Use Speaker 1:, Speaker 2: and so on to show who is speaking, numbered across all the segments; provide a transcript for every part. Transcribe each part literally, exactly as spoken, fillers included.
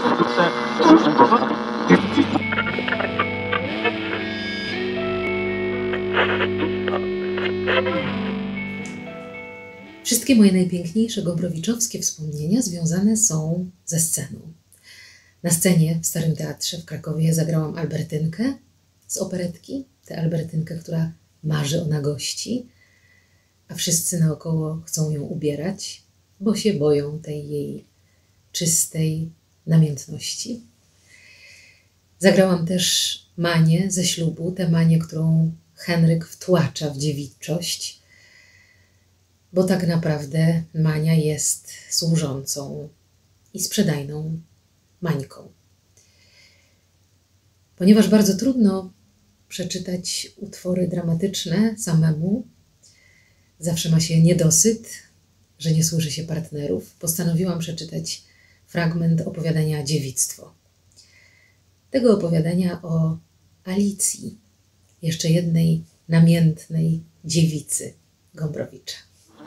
Speaker 1: Wszystkie moje najpiękniejsze gombrowiczowskie wspomnienia związane są ze sceną. Na scenie w Starym Teatrze w Krakowie zagrałam Albertynkę z operetki, tę Albertynkę, która marzy o nagości, a wszyscy naokoło chcą ją ubierać, bo się boją tej jej czystej namiętności. Zagrałam też Manię ze Ślubu, tę Manię, którą Henryk wtłacza w dziewiczość, bo tak naprawdę Mania jest służącą i sprzedajną Mańką. Ponieważ bardzo trudno przeczytać utwory dramatyczne samemu, zawsze ma się niedosyt, że nie słyszy się partnerów, postanowiłam przeczytać fragment opowiadania Dziewictwo. Tego opowiadania o Alicji, jeszcze jednej namiętnej dziewicy Gombrowicza.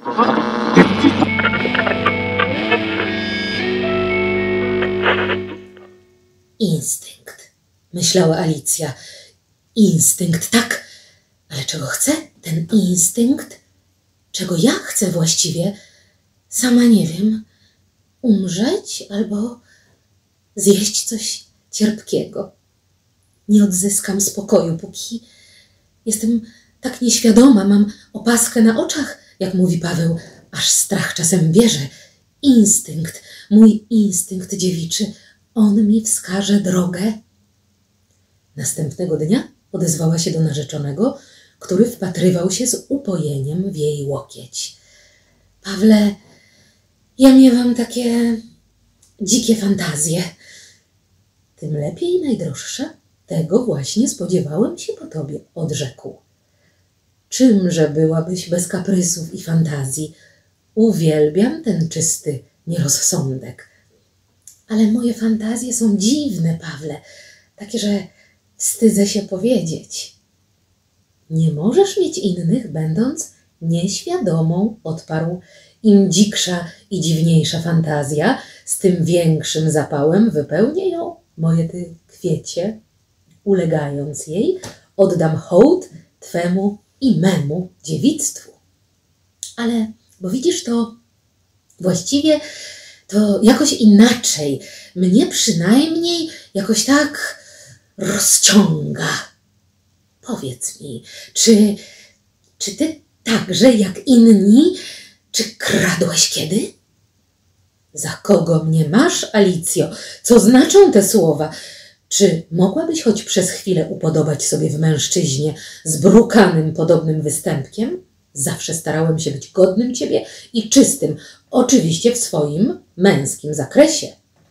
Speaker 1: Instynkt, myślała Alicja. Instynkt, tak, ale czego chce ten instynkt? Czego ja chcę właściwie? Sama nie wiem. Umrzeć albo zjeść coś cierpkiego. Nie odzyskam spokoju, póki jestem tak nieświadoma, mam opaskę na oczach, jak mówi Paweł, aż strach czasem bierze. Instynkt, mój instynkt dziewiczy, on mi wskaże drogę. Następnego dnia odezwała się do narzeczonego, który wpatrywał się z upojeniem w jej łokieć. Pawle, ja miewam takie dzikie fantazje. Tym lepiej, najdroższa, tego właśnie spodziewałem się po tobie, odrzekł. Czymże byłabyś bez kaprysów i fantazji? Uwielbiam ten czysty nierozsądek. Ale moje fantazje są dziwne, Pawle, takie, że wstydzę się powiedzieć. Nie możesz mieć innych, będąc nieświadomą, odparł. Im dziksza i dziwniejsza fantazja, z tym większym zapałem wypełnię ją, moje ty kwiecie. Ulegając jej, oddam hołd twemu i memu dziewictwu. Ale, bo widzisz, to właściwie to jakoś inaczej. Mnie przynajmniej jakoś tak rozciąga. Powiedz mi, czy, czy ty także jak inni, czy kradłeś kiedy? Za kogo mnie masz, Alicjo? Co znaczą te słowa? Czy mogłabyś choć przez chwilę upodobać sobie w mężczyźnie zbrukanym podobnym występkiem? Zawsze starałem się być godnym ciebie i czystym, oczywiście w swoim męskim zakresie.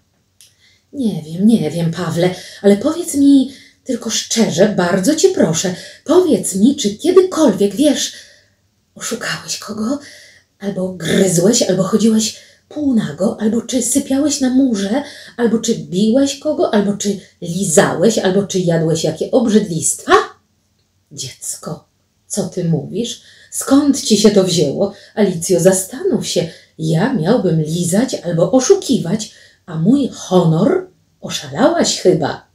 Speaker 1: Nie wiem, nie wiem, Pawle, ale powiedz mi tylko szczerze, bardzo cię proszę, powiedz mi, czy kiedykolwiek, wiesz, oszukałeś kogo, albo gryzłeś, albo chodziłeś półnago, albo czy sypiałeś na murze, albo czy biłeś kogo, albo czy lizałeś, albo czy jadłeś jakie obrzydlistwa? Dziecko, co ty mówisz? Skąd ci się to wzięło? Alicjo, zastanów się. Ja miałbym lizać albo oszukiwać, a mój honor? Oszalałaś chyba.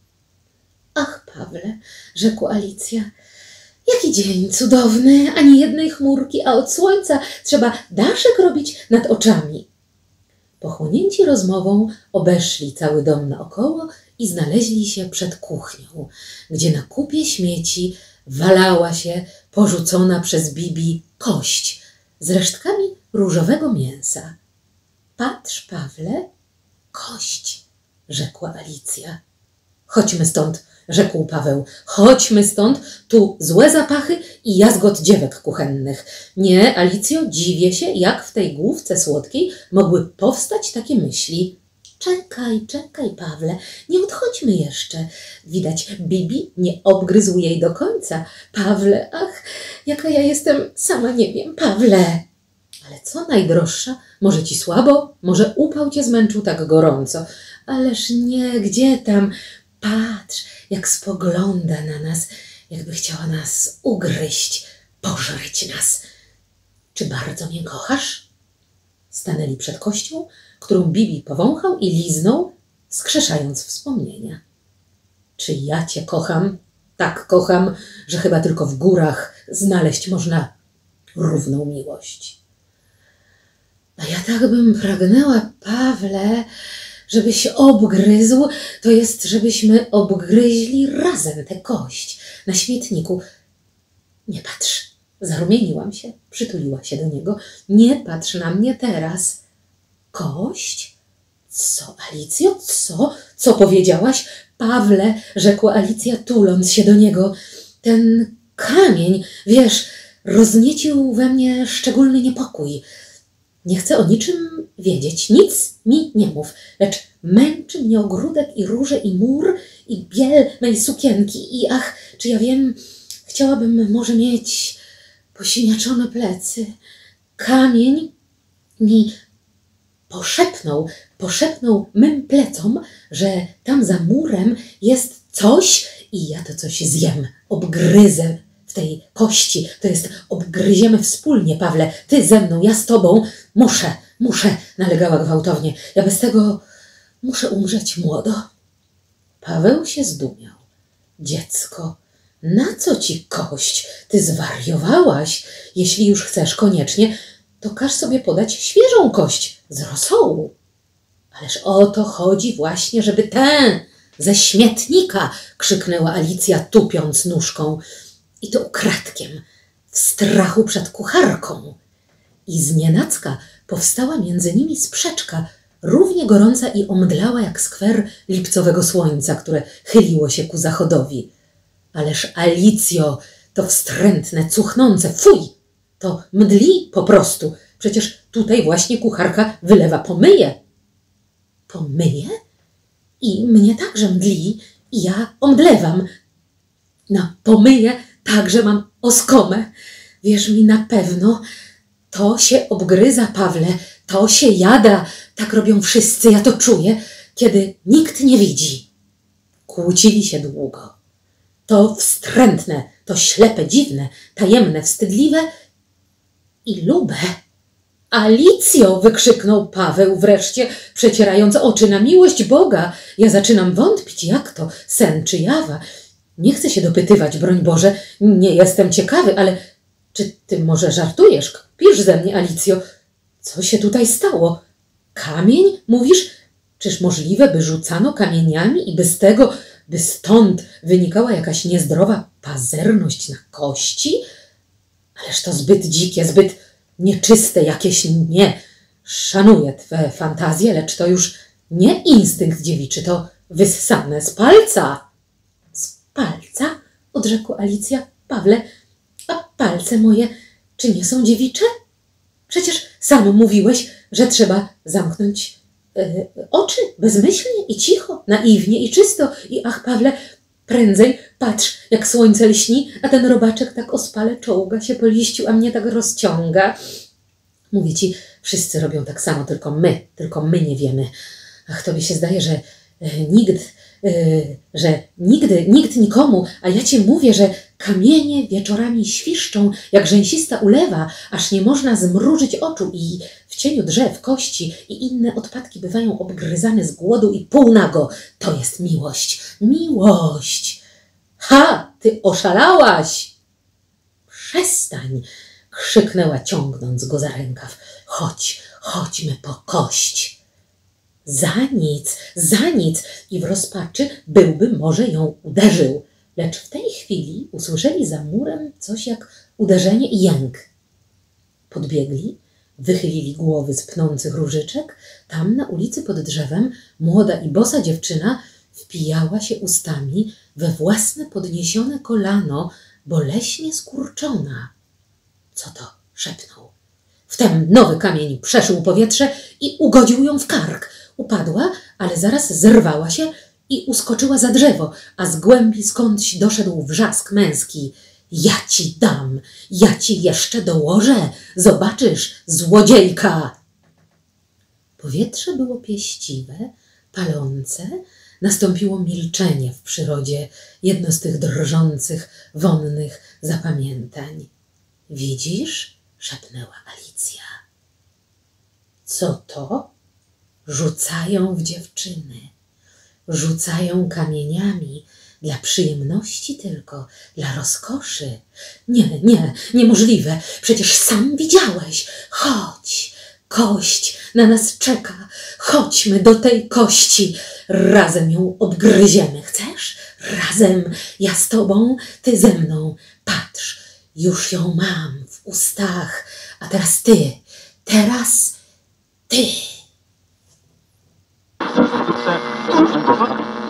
Speaker 1: Ach, Pawle, rzekła Alicja, jaki dzień cudowny, ani jednej chmurki, a od słońca trzeba daszek robić nad oczami. Pochłonięci rozmową obeszli cały dom naokoło i znaleźli się przed kuchnią, gdzie na kupie śmieci walała się porzucona przez Bibi kość z resztkami różowego mięsa. Patrz, Pawle, kość, rzekła Alicja. Chodźmy stąd, rzekł Paweł. Chodźmy stąd, tu złe zapachy i jazgot dziewek kuchennych. Nie, Alicjo, dziwię się, jak w tej główce słodkiej mogły powstać takie myśli. Czekaj, czekaj, Pawle, nie odchodźmy jeszcze. Widać, Bibi nie obgryzł jej do końca. Pawle, ach, jaka ja jestem, sama nie wiem, Pawle. Ale co najdroższa, może ci słabo, może upał cię zmęczył tak gorąco. Ależ nie, gdzie tam? Patrz, jak spogląda na nas, jakby chciała nas ugryźć, pożreć nas. Czy bardzo mnie kochasz? Stanęli przed kością, którą Bibi powąchał i liznął, skrzeszając wspomnienia. Czy ja cię kocham? Tak kocham, że chyba tylko w górach znaleźć można równą miłość. A ja tak bym pragnęła, Pawle, żebyś obgryzł, to jest, żebyśmy obgryźli razem tę kość na śmietniku. Nie patrz, zarumieniłam się, przytuliła się do niego. Nie patrz na mnie teraz. Kość? Co, Alicjo, co? Co powiedziałaś? Pawle, rzekła Alicja, tuląc się do niego. Ten kamień, wiesz, rozniecił we mnie szczególny niepokój. Nie chcę o niczym wiedzieć, nic mi nie mów, lecz męczy mnie ogródek i róże i mur i biel mej sukienki i ach, czy ja wiem, chciałabym może mieć posiniaczone plecy. Kamień mi poszepnął, poszepnął mym plecom, że tam za murem jest coś i ja to coś zjem, obgryzę w tej kości. To jest, obgryziemy wspólnie, Pawle, ty ze mną, ja z tobą. Muszę, muszę, nalegała gwałtownie. Ja bez tego muszę umrzeć młodo. Paweł się zdumiał. Dziecko, na co ci kość? Ty zwariowałaś. Jeśli już chcesz koniecznie, to każ sobie podać świeżą kość z rosołu. Ależ o to chodzi właśnie, żeby tę ze śmietnika, krzyknęła Alicja, tupiąc nóżką. I to ukradkiem, w strachu przed kucharką. I znienacka powstała między nimi sprzeczka, równie gorąca i omdlała jak skwer lipcowego słońca, które chyliło się ku zachodowi. Ależ Alicjo, to wstrętne, cuchnące, fuj! To mdli po prostu. Przecież tutaj właśnie kucharka wylewa pomyje. Pomyje? I mnie także mdli i ja omdlewam. Na pomyje także mam oskomę. Wierz mi na pewno, to się obgryza, Pawle, to się jada. Tak robią wszyscy, ja to czuję, kiedy nikt nie widzi. Kłócili się długo. To wstrętne, to ślepe, dziwne, tajemne, wstydliwe i lube. Alicjo, wykrzyknął Paweł wreszcie, przecierając oczy, na miłość Boga. Ja zaczynam wątpić, jak to, sen czy jawa. Nie chcę się dopytywać, broń Boże, nie jestem ciekawy, ale czy ty może żartujesz, kpisz ze mnie, Alicjo? Co się tutaj stało? Kamień, mówisz? Czyż możliwe, by rzucano kamieniami i by z tego, by stąd wynikała jakaś niezdrowa pazerność na kości? Ależ to zbyt dzikie, zbyt nieczyste jakieś, nie. Szanuję twe fantazje, lecz to już nie instynkt dziewiczy, to wyssane z palca. Z palca? Odrzekła Alicja. Pawle, a palce moje, czy nie są dziewicze? Przecież sam mówiłeś, że trzeba zamknąć yy, oczy bezmyślnie i cicho, naiwnie i czysto. I ach, Pawle, prędzej patrz, jak słońce lśni, a ten robaczek tak ospale czołga się po liściu, a mnie tak rozciąga. Mówię ci, wszyscy robią tak samo, tylko my, tylko my nie wiemy. Ach, tobie się zdaje, że yy, nikt, yy, że nigdy, nikt nikomu, a ja ci mówię, że kamienie wieczorami świszczą, jak rzęsista ulewa, aż nie można zmrużyć oczu i w cieniu drzew, kości i inne odpadki bywają obgryzane z głodu i półnago. To jest miłość. Miłość! Ha! Ty oszalałaś! Przestań! Krzyknęła, ciągnąc go za rękaw. Chodź, chodźmy po kość. Za nic, za nic! I w rozpaczy byłby może ją uderzył. Lecz w tej chwili usłyszeli za murem coś jak uderzenie i jęk. Podbiegli, wychylili głowy z pnących różyczek. Tam na ulicy pod drzewem młoda i bosa dziewczyna wpijała się ustami we własne podniesione kolano, boleśnie skurczona. Co to? Szepnął. Wtem nowy kamień przeszył powietrze i ugodził ją w kark. Upadła, ale zaraz zerwała się i uskoczyła za drzewo, a z głębi skądś doszedł wrzask męski. Ja ci dam, ja ci jeszcze dołożę, zobaczysz, złodziejka! Powietrze było pieściwe, palące, nastąpiło milczenie w przyrodzie, jedno z tych drżących, wonnych zapamiętań. Widzisz? Szepnęła Alicja. Co to? Rzucają w dziewczyny. Rzucają kamieniami dla przyjemności tylko, dla rozkoszy. Nie, nie, niemożliwe, przecież sam widziałeś. Chodź, kość na nas czeka, chodźmy do tej kości, razem ją odgryziemy. Chcesz? Razem, ja z tobą, ty ze mną. Patrz, już ją mam w ustach, a teraz ty, teraz ty.